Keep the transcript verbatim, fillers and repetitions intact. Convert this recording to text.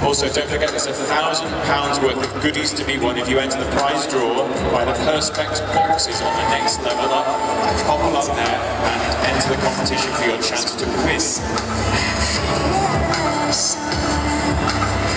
Also, don't forget there's a thousand pounds worth of goodies to be won if you enter the prize draw by the Perspex boxes on the next level up. Hop up there and enter the competition for your chance to win.